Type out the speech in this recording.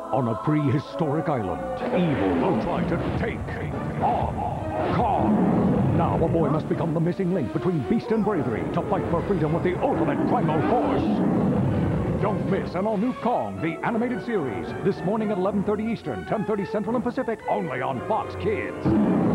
On a prehistoric island, evil will try to take on Kong. Now a boy must become the missing link between beast and bravery to fight for freedom with the ultimate primal force. Don't miss an all-new Kong, the animated series, this morning at 11:30 Eastern, 10:30 Central and Pacific, only on Fox Kids.